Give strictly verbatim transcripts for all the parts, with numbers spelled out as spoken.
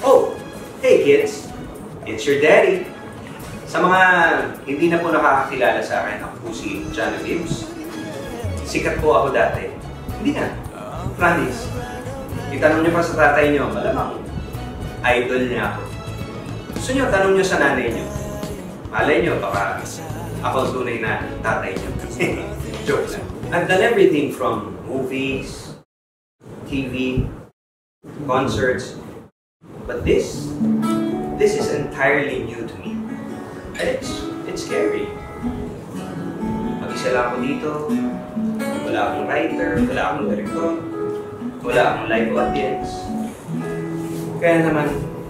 Oh, hey kids! It's your daddy. Sa mga hindi na po nakakakilala sa akin, ako po si Jono Gibbs. Sikat po ako dati. Hindi na. Promise. Itanong niyo pa sa tatay niyo, malamang idol niya ako. Gusto niyo, tanong niyo sa nanay niyo. Malay niyo, baka ako ang tunay na tatay niyo. Joke lang. I've done everything from movies, T V, concerts, but this, this is entirely new to me. And it's, it's scary. Mag-isa lang ako dito, wala akong writer, wala akong director, wala akong live audience. Kaya naman,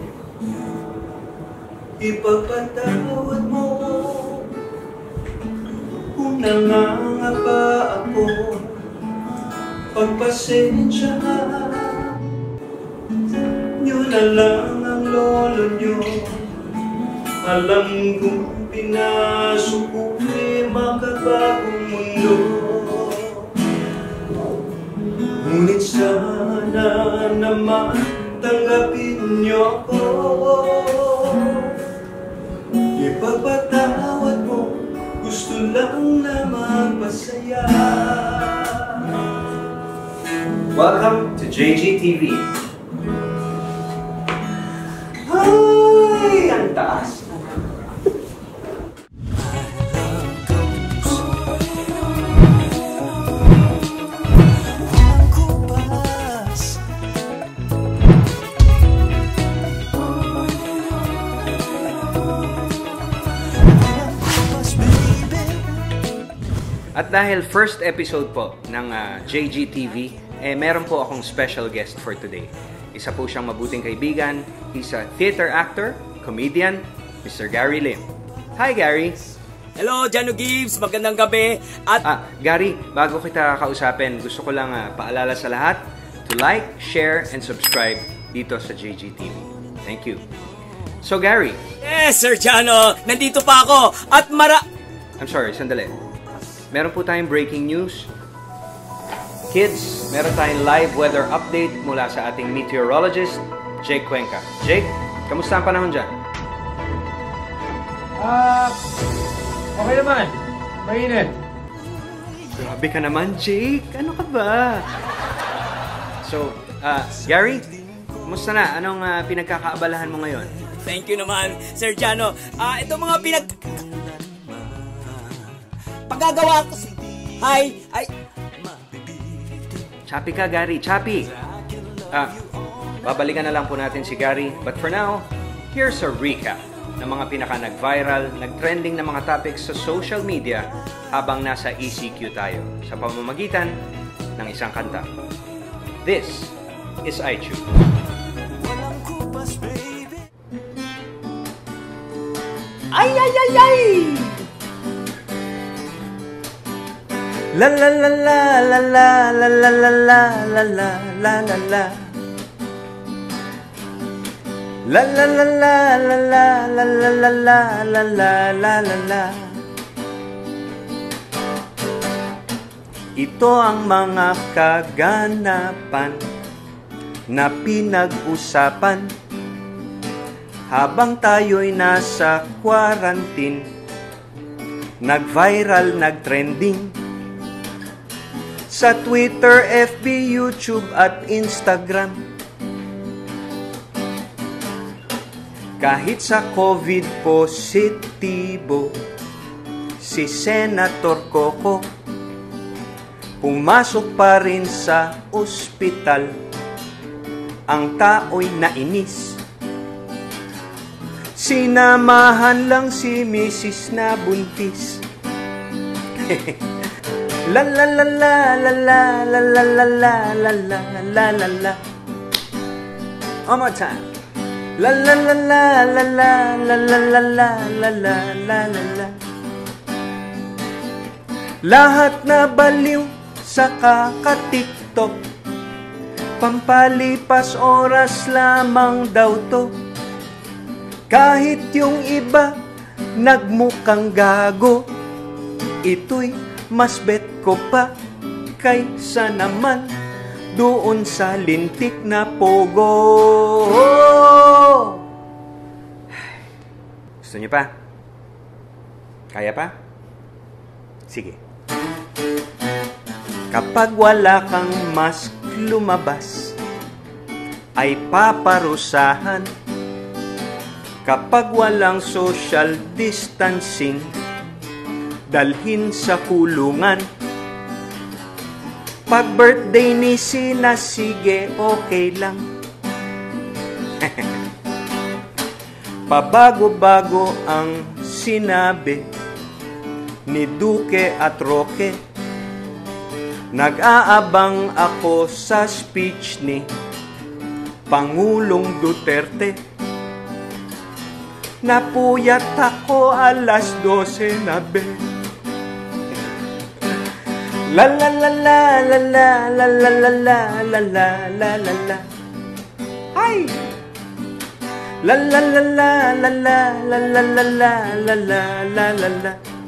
ipagpatawad mo kung nangangapa ako, pagpasensya nyo na lang ang lolo nyo. Alam kong pinasok ko ay makabagong mundo, ngunit sana naman tanggapin nyo ko. Ipagpatawad mo, gusto lang na magpasaya. Welcome to J G T V. Ay, ang taas. At dahil first episode po ng uh, J G T V, eh meron po akong special guest for today. Isa po siyang mabuting kaibigan. He's a theater actor, comedian, Mister Gary Lim. Hi, Gary! Hello, Jono Gibbs! Magandang gabi! At ah, Gary, bago kita kausapin, gusto ko lang uh, paalala sa lahat to like, share, and subscribe dito sa J G T V. Thank you. So, Gary. Yes, Sir Jono! Nandito pa ako! At mara... I'm sorry, sandali. Meron po tayong breaking news. Kids, meron tayong live weather update mula sa ating meteorologist, Jake Cuenca. Jake, kamusta ang panahon dyan? Ah, uh, okay naman. Mainit. Grabe ka naman, Jake. Ano ka ba? So, uh, Gary, kamusta na? Anong uh, pinagkakaabalahan mo ngayon? Thank you naman, Sir Jono. Ah, uh, ito mga pinag... Pagagawa ko si... Hi! Ay... Choppy ka, Gary. Choppy! Ah, babalikan na lang po natin si Gary. But for now, here's a recap ng mga pinaka-nag-viral, nag-trending na mga topics sa social media habang nasa E C Q tayo sa pamamagitan ng isang kanta. This is iTunes. Ay, ay, ay, ay! La la la la la la la la la la la la la la la La la la la la la la la la la la la la la la Ito ang mga kaganapan na pinag-usapan habang tayo'y nasa quarantine. Nag-viral, nag-trending sa Twitter, F B, YouTube at Instagram. Kahit sa COVID positibo si Senator Coco, pumasok pa rin sa ospital. Ang tao'y nainis. Sinamahan lang si Missus na buntis. La la la la la la la la la la la la la la la. One more time. La la la la la la la la la la la la la la la. Lahat na baliw sa kaka-TikTok, pampalipas oras lamang daw to. Kahit yung iba nagmukhang gago, ito'y mas bet ko pa kaysa naman doon sa lintik na pogo. niyo pa? Kaya pa? Sige. Kapag wala kang mask lumabas, ay paparusahan. Kapag walang social distancing, dalhin sa kulungan. Pag birthday ni Sina, sige, okay lang. Pabago-bago ang sinabi ni Duque at Roque. Nag-aabang ako sa speech ni Pangulong Duterte. Napuyat ako alas dose na be. La la la la la la la la la la la la la la la. Ay! La la la la la la la la la la la la la la la.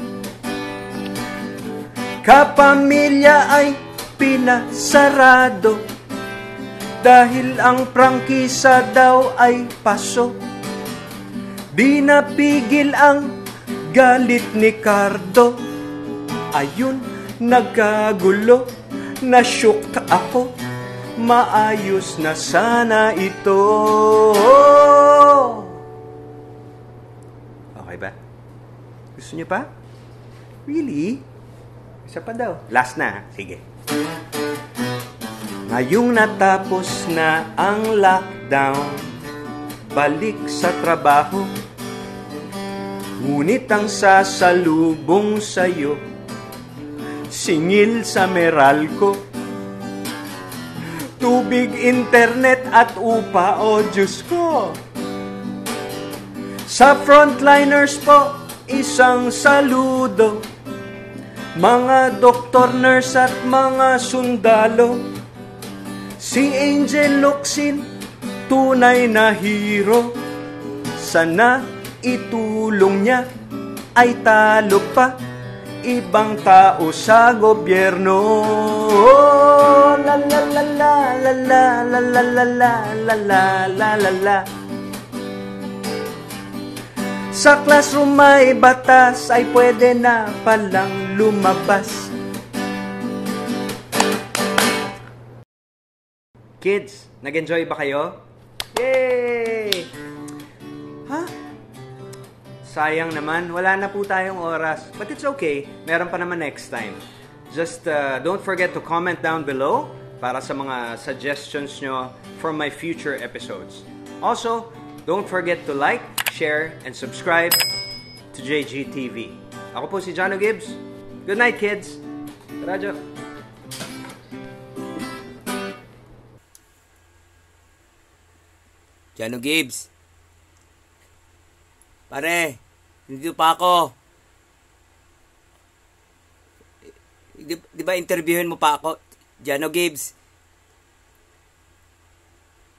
Kapamilya ay pinasarado dahil ang prangkisa daw ay paso. Di napigil ang galit ni Cardo. Ayun, nagkagulo, nasyok ako. Maayos na sana ito. Okay ba? Gusto niyo pa? Really? Isa pa daw. Last na. Sige. Ngayong natapos na ang lockdown, balik sa trabaho. Ngunit ang sasalubong sa'yo, singil sa Meralco. Tubig, internet at upa, o Diyos ko. Sa frontliners po, isang saludo. Mga doktor, nurse at mga sundalo. Si Angel Locsin, tunay na hero. Sana itulong niya ay talo pa ibang tao sa gobyerno. La la la la la la la la la la la la la la. Sa classroom may batas ay pwede na palang lumabas. Kids, nag-enjoy ba kayo? Yay! Ha? Sayang naman, wala na po tayong oras. But it's okay, meron pa naman next time. Just uh, don't forget to comment down below para sa mga suggestions nyo for my future episodes. Also, don't forget to like, share, and subscribe to J G T V. Ako po si Jono Gibbs. Good night, kids. Radyo. Jono Gibbs. Pare, dito pa ako. Di, di ba interviewin mo pa ako? Jono Gibbs.